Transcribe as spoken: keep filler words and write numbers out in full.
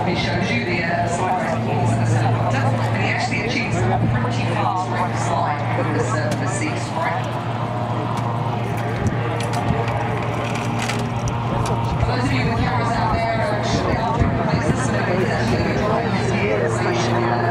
he shows you the uh, slide race performance in this helicopter, and he actually achieves a pretty fast rate of slide with this uh, the Sea Sprite. For those of you with cameras out there, uh, shortly after it replaces, so he's actually going to drive this year, so you should be